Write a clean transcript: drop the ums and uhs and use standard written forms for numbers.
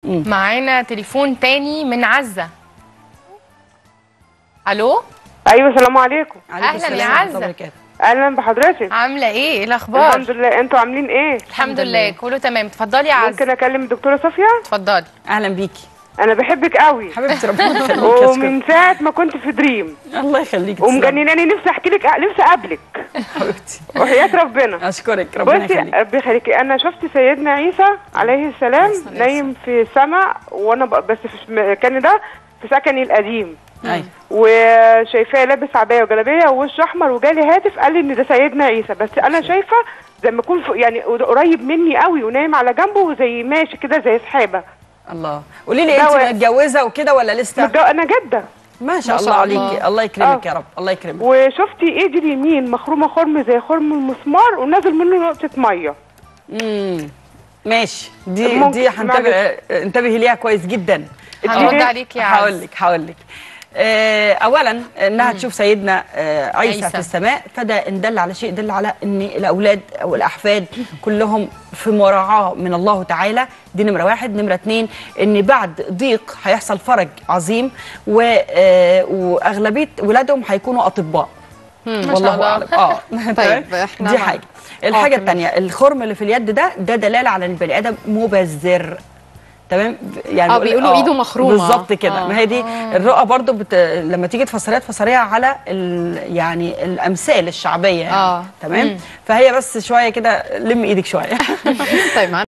معانا تليفون تاني من عزة. الو. ايوه السلام عليكم. اهلا يا عزة. اهلا بحضرتك. عامله ايه الاخبار؟ الحمد لله، انتوا عاملين ايه؟ الحمد لله كله تمام. اتفضلي يا عزة. ممكن اكلم الدكتوره صافيه؟ اتفضلي. اهلا بيكي. انا بحبك قوي حبيبتي ربنا يخليكي. ومن ساعه ما كنت في دريم الله يخليكي ومجنناني، نفسي احكي لك، نفسي اقابلك حبيبتي وحياه ربنا. اشكرك ربنا بصي يخليكي. ربنا يخليكي، انا شفت سيدنا عيسى عليه السلام نايم في السماء، وانا بس في المكان ده في سكني القديم. ايوه. وشايفاه لابس عبايه وجلابيه ووش احمر، وجالي هاتف قال لي ان ده سيدنا عيسى، بس انا شايفه زي ما يكون يعني قريب مني قوي ونايم على جنبه وزي ماشي كده زي سحابه. الله. قولي لي انت متجوزه وكده ولا لسه؟ انا جده. ما شاء الله عليكي، الله يكرمك يا رب، الله يكرمك. وشفتي ايدي اليمين مخرومه خرم زي خرم المسمار ونازل منه نقطه ميه. ماشي. دي انتبهي ليها كويس جدا. هنرد عليك يا عز. هقول لك. اولا انها تشوف سيدنا عيسى في السماء، فده ان دل على شيء دل على ان الاولاد او الاحفاد كلهم في مراعاه من الله تعالى. دي نمره واحد. نمره اتنين، ان بعد ضيق هيحصل فرج عظيم، واغلبيه ولادهم هيكونوا اطباء. والله اعلم. طيب احنا دي حاجه. الحاجه الثانيه، الخرم اللي في اليد ده دلاله على ان البني ادم مبذر. تمام. يعني بيقولوا ايده مخرومه بالظبط كده. ما هي دي الرؤى برضو لما تيجي تفسريها على يعني الامثال الشعبيه يعني. تمام. فهي بس شويه كده لم ايدك شويه. طيب.